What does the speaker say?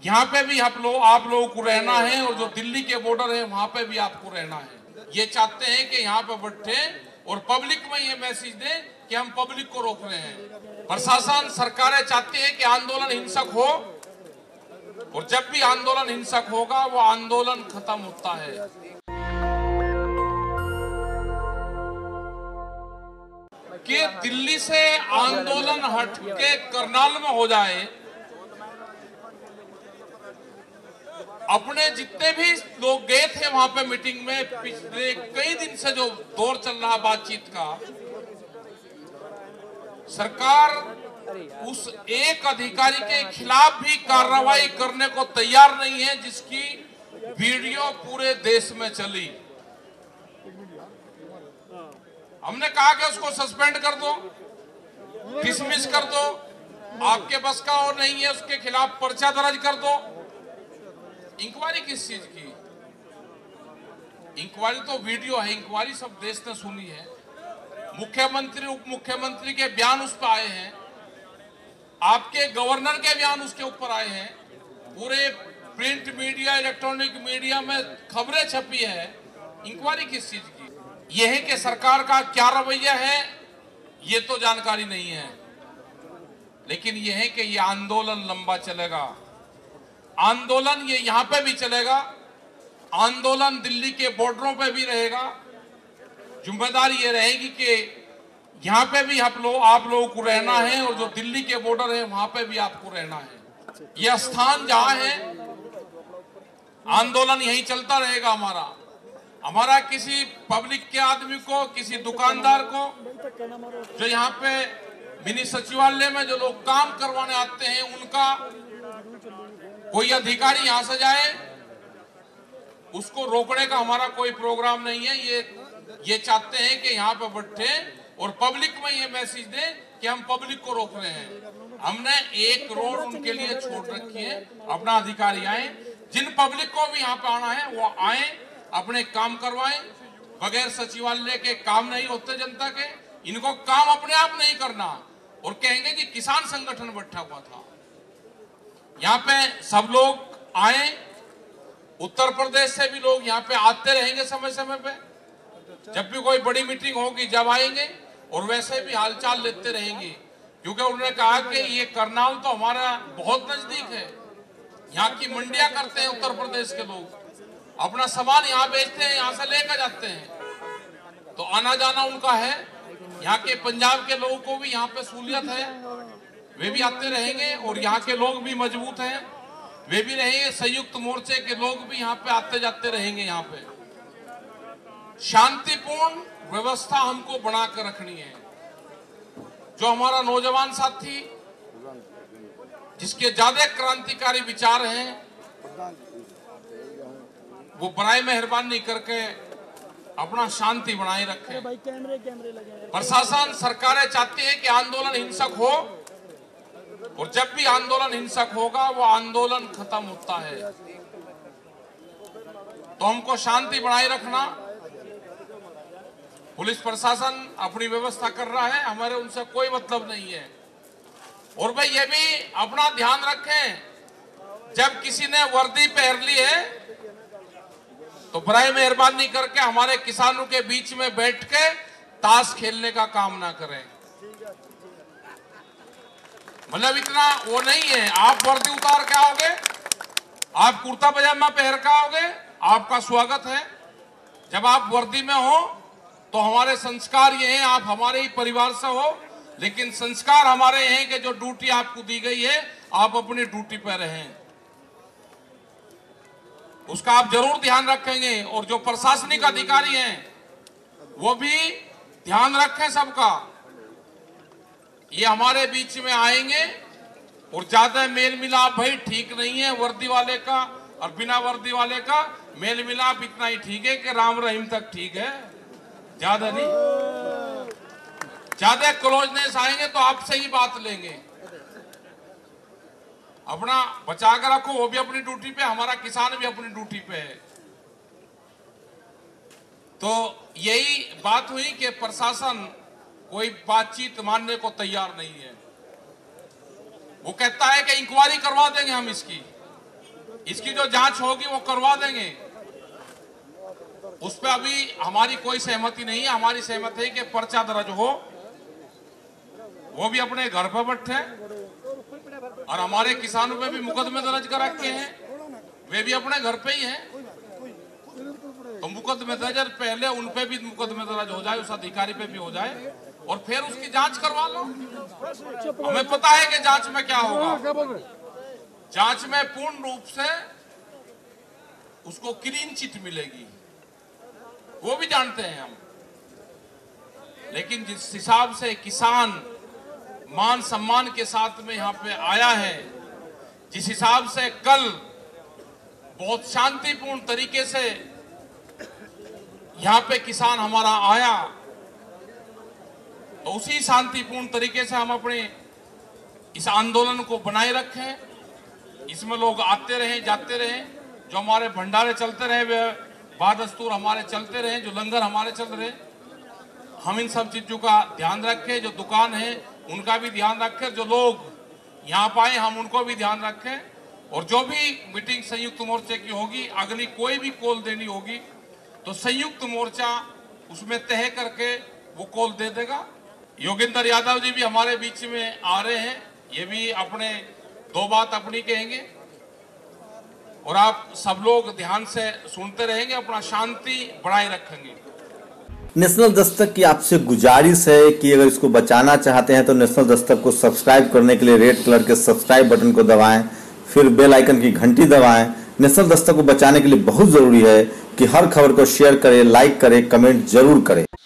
यहाँ पे भी आप लोगों को रहना है और जो दिल्ली के बॉर्डर है वहां पे भी आपको रहना है। ये चाहते हैं कि यहाँ पे बैठे और पब्लिक में ये मैसेज दें कि हम पब्लिक को रोक रहे हैं। प्रशासन सरकारें चाहती है कि आंदोलन हिंसक हो और जब भी आंदोलन हिंसक होगा वो आंदोलन खत्म होता है। कि दिल्ली से आंदोलन हट के करनाल में हो जाए। अपने जितने भी लोग गए थे वहां पे मीटिंग में, पिछले कई दिन से जो दौर चल रहा बातचीत का, सरकार उस एक अधिकारी के खिलाफ भी कार्रवाई करने को तैयार नहीं है जिसकी वीडियो पूरे देश में चली। हमने कहा कि उसको सस्पेंड कर दो, डिसमिस कर दो, आपके बस का और नहीं है, उसके खिलाफ पर्चा दर्ज कर दो। इंक्वायरी किस चीज की? इंक्वायरी तो वीडियो है, इंक्वायरी सब देश ने सुनी है। मुख्यमंत्री उप मुख्यमंत्री के बयान उस पर आए हैं, आपके गवर्नर के बयान उसके ऊपर आए हैं, पूरे प्रिंट मीडिया इलेक्ट्रॉनिक मीडिया में खबरें छपी है। इंक्वायरी किस चीज की? यह है कि सरकार का क्या रवैया है ये तो जानकारी नहीं है, लेकिन यह है कि ये आंदोलन लंबा चलेगा। आंदोलन ये यहां पे भी चलेगा, आंदोलन दिल्ली के बॉर्डरों पे भी रहेगा। जिम्मेदारी ये रहेगी कि यहाँ पे भी आप लोगों को रहना है और जो दिल्ली के बॉर्डर है वहां पे भी आपको रहना है। ये स्थान जहां है आंदोलन यहीं चलता रहेगा। हमारा किसी पब्लिक के आदमी को, किसी दुकानदार को, जो यहाँ पे मिनी सचिवालय में जो लोग काम करवाने आते हैं, उनका कोई अधिकारी यहां से जाए उसको रोकने का हमारा कोई प्रोग्राम नहीं है। ये चाहते हैं कि यहाँ पे बैठे और पब्लिक में ये मैसेज दें कि हम पब्लिक को रोक रहे हैं। हमने एक रोड उनके लिए छोड़ रखी है, अपना अधिकारी आए, जिन पब्लिक को भी यहाँ पे आना है वो आए, अपने काम करवाएं। बगैर सचिवालय के काम नहीं होते जनता के। इनको काम अपने आप नहीं करना और कहेंगे कि किसान संगठन बैठा हुआ था। यहाँ पे सब लोग आए, उत्तर प्रदेश से भी लोग यहाँ पे आते रहेंगे समय समय पे। जब भी कोई बड़ी मीटिंग होगी जब आएंगे और वैसे भी हालचाल लेते रहेंगे, क्योंकि उन्होंने कहा कि ये करनाल तो हमारा बहुत नजदीक है। यहाँ की मंडियां करते हैं उत्तर प्रदेश के लोग, अपना सामान यहाँ बेचते हैं, यहाँ से लेकर जाते हैं, तो आना जाना उनका है। यहाँ के पंजाब के लोगों को भी यहाँ पे सहूलियत है, वे भी आते रहेंगे और यहाँ के लोग भी मजबूत हैं, वे भी रहेंगे। संयुक्त मोर्चे के लोग भी यहाँ पे आते जाते रहेंगे। यहाँ पे शांतिपूर्ण व्यवस्था हमको बना कर रखनी है। जो हमारा नौजवान साथी जिसके ज्यादा क्रांतिकारी विचार हैं, वो बराए मेहरबानी करके अपना शांति बनाए रखें। प्रशासन सरकारें चाहती है कि आंदोलन हिंसक हो और जब भी आंदोलन हिंसक होगा वो आंदोलन खत्म होता है। तो हमको शांति बनाए रखना, पुलिस प्रशासन अपनी व्यवस्था कर रहा है, हमारे उनसे कोई मतलब नहीं है। और भाई ये भी अपना ध्यान रखें, जब किसी ने वर्दी पहन ली है तो बराए मेहरबानी करके हमारे किसानों के बीच में बैठ के ताश खेलने का काम ना करें। मतलब इतना वो नहीं है, आप वर्दी उतार के आओगे, आप कुर्ता पजामा पहन के आओगे, आपका स्वागत है। जब आप वर्दी में हो तो हमारे संस्कार ये हैं, आप हमारे ही परिवार से हो, लेकिन संस्कार हमारे हैं कि जो ड्यूटी आपको दी गई है आप अपनी ड्यूटी पर रहें, उसका आप जरूर ध्यान रखेंगे। और जो प्रशासनिक अधिकारी हैं वो भी ध्यान रखें सबका। ये हमारे बीच में आएंगे और ज्यादा मेल मिलाप भाई ठीक नहीं है। वर्दी वाले का और बिना वर्दी वाले का मेल मिलाप इतना ही ठीक है कि राम रहीम तक ठीक है, ज्यादा नहीं। ज्यादा क्लोजनेस आएंगे तो आपसे ही बात लेंगे। अपना बचा कर रखो, वो भी अपनी ड्यूटी पे, हमारा किसान भी अपनी ड्यूटी पे है। तो यही बात हुई कि प्रशासन कोई बातचीत मानने को तैयार नहीं है। वो कहता है कि इंक्वायरी करवा देंगे हम इसकी, इसकी जो जांच होगी वो करवा देंगे। उस पर अभी हमारी कोई सहमति नहीं है। हमारी सहमति है कि पर्चा दर्ज हो, वो भी अपने घर पर बैठे, और हमारे किसानों पे भी मुकदमे दर्ज कर रखे हैं, वे भी अपने घर पे ही हैं। तो मुकदमे दर्ज पहले उन पे भी मुकदमे दर्ज हो जाए, उस अधिकारी पे भी हो जाए, और फिर उसकी जांच करवा लो। हमें पता है कि जांच में क्या होगा। जांच में पूर्ण रूप से उसको क्लीन चिट मिलेगी, वो भी जानते हैं हम। लेकिन जिस हिसाब से किसान मान सम्मान के साथ में यहाँ पे आया है, जिस हिसाब से कल बहुत शांतिपूर्ण तरीके से यहाँ पे किसान हमारा आया, तो उसी शांतिपूर्ण तरीके से हम अपने इस आंदोलन को बनाए रखें। इसमें लोग आते रहें, जाते रहें, जो हमारे भंडारे चलते रहे, वे बादस्तूर हमारे चलते रहे, जो लंगर हमारे चल रहे, हम इन सब चीजों का ध्यान रखें। जो दुकान है उनका भी ध्यान रखें, जो लोग यहाँ पाए हम उनको भी ध्यान रखें। और जो भी मीटिंग संयुक्त मोर्चे की होगी, अगली कोई भी कॉल देनी होगी तो संयुक्त मोर्चा उसमें तय करके वो कॉल दे देगा। योगेंद्र यादव जी भी हमारे बीच में आ रहे हैं, ये भी अपने दो बात अपनी कहेंगे, और आप सब लोग ध्यान से सुनते रहेंगे, अपना शांति बनाए रखेंगे। नेशनल दस्तक की आपसे गुजारिश है कि अगर इसको बचाना चाहते हैं तो नेशनल दस्तक को सब्सक्राइब करने के लिए रेड कलर के सब्सक्राइब बटन को दबाएं, फिर बेल आइकन की घंटी दबाएं। नेशनल दस्तक को बचाने के लिए बहुत जरूरी है कि हर खबर को शेयर करें, लाइक करें, कमेंट जरूर करें।